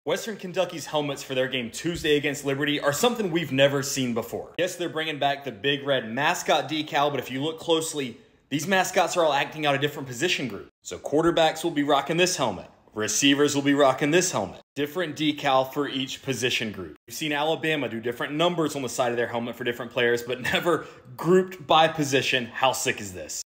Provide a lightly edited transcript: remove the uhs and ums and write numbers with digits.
Western Kentucky's helmets for their game Tuesday against Liberty are something we've never seen before. Yes, they're bringing back the big red mascot decal, but if you look closely, these mascots are all acting out a different position group. So quarterbacks will be rocking this helmet. Receivers will be rocking this helmet. Different decal for each position group. We've seen Alabama do different numbers on the side of their helmet for different players, but never grouped by position. How sick is this?